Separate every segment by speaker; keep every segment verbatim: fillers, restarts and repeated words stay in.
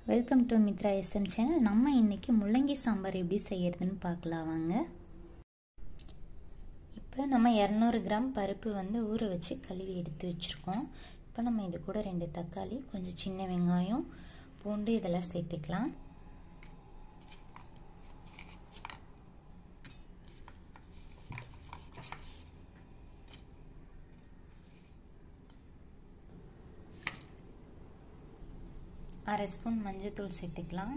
Speaker 1: Welcome to Mithra SM channel. நம்ம இன்னைக்கு முள்ளங்கி சாம்பார் எப்படி செய்யறதுன்னு பார்க்கலாம் வாங்க. இப்போ நம்ம இரநூறு கிராம் பருப்பு வந்து ஊற வச்சு கழுவி எடுத்து வச்சுருக்கோம். இப்போ நம்ம இது கூட ரெண்டு தக்காளி, கொஞ்சம் சின்ன வெங்காயம், பூண்டு இதெல்லாம் சேர்த்துக்கலாம். அரை ஸ்பூன் மஞ்சத்தூள் சேர்த்துக்கலாம்.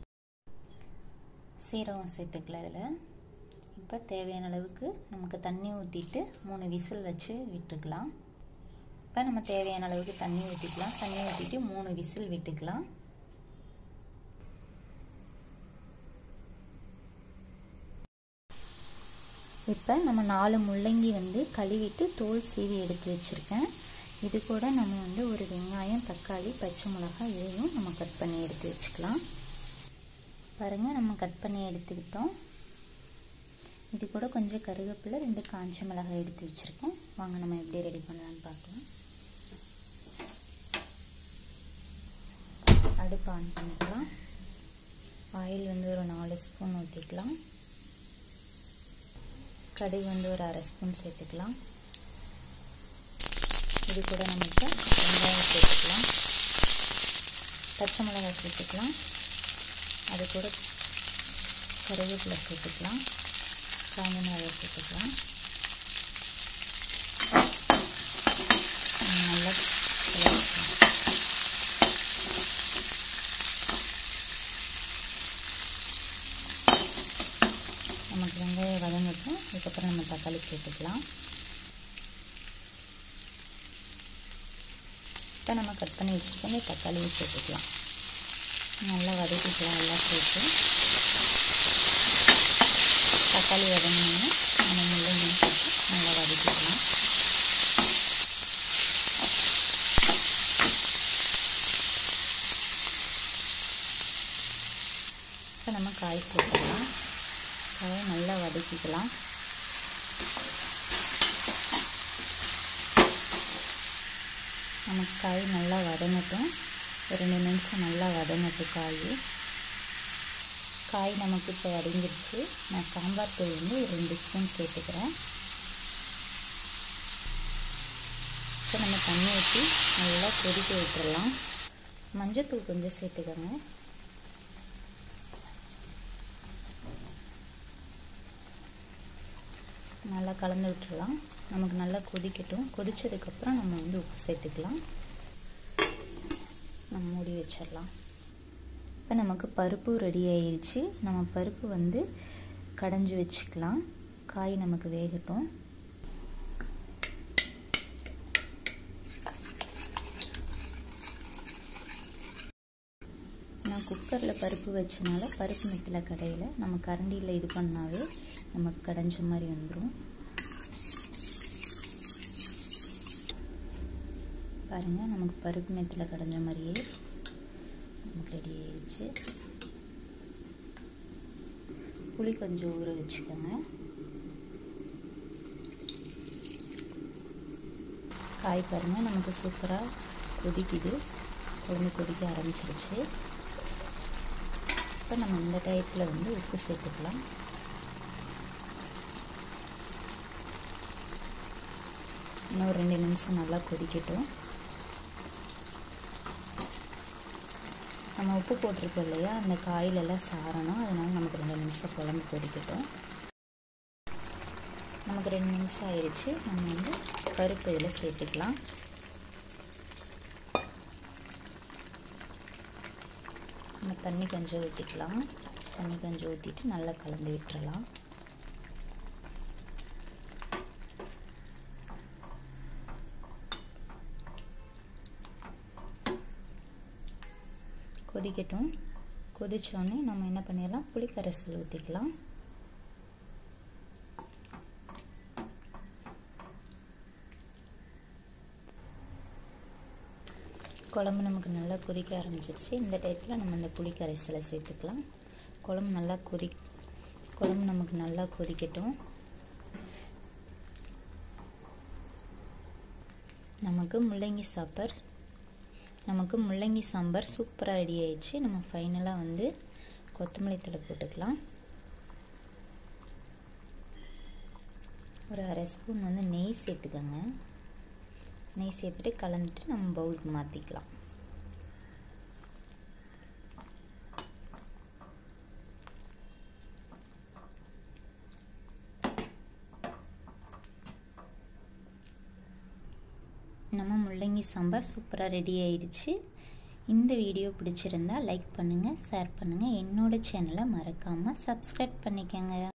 Speaker 1: சீரகம் சேர்த்துக்கலாம் இதில். இப்போ தேவையான அளவுக்கு நமக்கு தண்ணி ஊற்றிட்டு மூணு விசில் வச்சு விட்டுக்கலாம். இப்போ நம்ம தேவையான அளவுக்கு தண்ணி ஊற்றிக்கலாம். தண்ணி ஊற்றிட்டு மூணு விசில் விட்டுக்கலாம். இப்போ நம்ம நாலு முள்ளங்கி வந்து கழுவிட்டு தோல் சீவி எடுத்து வச்சுருக்கேன். இது கூட நம்ம வந்து ஒரு வெங்காயம், தக்காளி, பச்சை மிளகாய் இதையும் நம்ம கட் பண்ணி எடுத்து வச்சுக்கலாம். பாருங்கள், நம்ம கட் பண்ணி எடுத்துக்கிட்டோம். இது கூட கொஞ்சம் கருவேப்பிலை, ரெண்டு காஞ்ச மிளகாய் எடுத்து வச்சுருக்கேன். வாங்க நம்ம எப்படி ரெடி பண்ணலான்னு பார்க்கலாம். அடுப்பு ஆன் பண்ணிக்கலாம். ஆயில் வந்து ஒரு நாலு ஸ்பூன் ஊற்றிக்கலாம். கடுகு வந்து ஒரு அரை ஸ்பூன் சேர்த்துக்கலாம். இது கூட நம்ம இப்போ வெங்காயம் சேர்த்துக்கலாம். பச்சை மிளகாய் சேர்த்துக்கலாம். அது கூட கருவேப்பிலை சேர்த்துக்கலாம். காஞ்ச மிளகாய் சேர்த்துக்கலாம். நல்லா நமக்கு வெங்காயம் வதங்கட்டும். அதுக்கப்புறம் நம்ம தக்காளி சேர்த்துக்கலாம். இப்போ நம்ம கட் பண்ணி வச்சுருக்கோம் தக்காளியும் சேர்த்துக்கலாம். நல்லா வதக்கிக்கலாம். எல்லாம் சேர்த்து தக்காளி வதங்கினோன்னா நம்ம முள்ளங்கியும் சேர்த்து நல்லா வதக்கிக்கலாம். இப்போ நம்ம காய் சேர்த்துக்கலாம். காயை நல்லா வதக்கிக்கலாம். நமக்கு காய் நல்லா வதங்கட்டும். ஒரு ரெண்டு நிமிஷம் நல்லா வதங்கட்டும் காய். காய் நமக்கு இப்போ வதங்கிடுச்சு. நான் சாம்பார் தூள் வந்து ஒரு ரெண்டு ஸ்பூன் சேர்த்துக்கிறேன். இப்போ நம்ம தண்ணி ஊற்றி நல்லா கொதிக்க விட்டுடலாம். மஞ்சத்தூள் கொஞ்சம் சேர்த்துக்கோங்க. நல்லா கலந்து விட்டுடலாம். நமக்கு நல்லா கொதிக்கட்டும். கொதித்ததுக்கப்புறம் நம்ம வந்து உப்பு சேர்த்துக்கலாம். நம்ம மூடி வச்சிடலாம். இப்போ நமக்கு பருப்பு ரெடி ஆயிடுச்சு. நம்ம பருப்பு வந்து கடைஞ்சி வச்சுக்கலாம். காய் நமக்கு வேகட்டும். நான் குக்கரில் பருப்பு வச்சனால பருப்பு மெத்தில் கடையில் நம்ம கரண்டியில் இது பண்ணாவே நமக்கு கடைஞ்ச மாதிரி வந்துடும். பாருங்கள், நமக்கு பருப்பு மெத்தில் கடைஞ்ச மாதிரியே நமக்கு ரெடி ஆயிடுச்சு. புளி கொஞ்சம் ஊற வச்சுக்கோங்க. காய் பாருங்கள், நமக்கு சூப்பராக கொதிக்குது. கொழுந்து கொதிக்க ஆரம்பிச்சிருச்சு. இப்போ நம்ம இந்த டயத்தில் வந்து உப்பு சேர்த்துக்கலாம். இன்னும் ஒரு ரெண்டு நிமிஷம் நல்லா கொதிக்கட்டும். நம்ம உப்பு போட்டிருக்கோம் இல்லையா, அந்த காயிலெல்லாம் சாரணும். அதனால் நமக்கு ரெண்டு நிமிஷம் குழம்பு கொதிக்கட்டும். நமக்கு ரெண்டு நிமிஷம் ஆயிடுச்சு. நம்ம வந்து பருப்பு இதில் சேர்த்துக்கலாம். நம்ம தண்ணி கொஞ்சம் ஊற்றிக்கலாம். தண்ணி கொஞ்சம் ஊற்றிட்டு நல்லா கலந்து விட்டுறலாம். கொதிக்கட்டும். கொதிச்சோடனே நம்ம என்ன பண்ணிடலாம், புளி கரைசல் ஊற்றிக்கலாம். குழம்பு நமக்கு நல்லா கொதிக்க ஆரம்பிச்சிருச்சு. இந்த டயத்தில் நம்ம இந்த புளி கரைசலை சேர்த்துக்கலாம். குழம்பு நல்லா கொதி குழம்பு நமக்கு நல்லா கொதிக்கட்டும். நமக்கு முள்ளங்கி சாம்பார் நமக்கு முள்ளங்கி சாம்பார் சூப்பராக ரெடி ஆயிடுச்சு. நம்ம ஃபைனலாக வந்து கொத்தமல்லி தழை போட்டுக்கலாம். ஒரு அரை ஸ்பூன் வந்து நெய் சேர்த்துக்கோங்க. நெய் சேர்த்துட்டு கலந்துட்டு நம்ம பவுலுக்கு மாற்றிக்கலாம். நம்ம முள்ளங்கி சாம்பார் சூப்பராக ரெடி ஆயிடுச்சு. இந்த வீடியோ பிடிச்சிருந்தா லைக் பண்ணுங்கள், ஷேர் பண்ணுங்கள். என்னோட சேனலை மறக்காமல் சப்ஸ்கிரைப் பண்ணிக்கோங்க.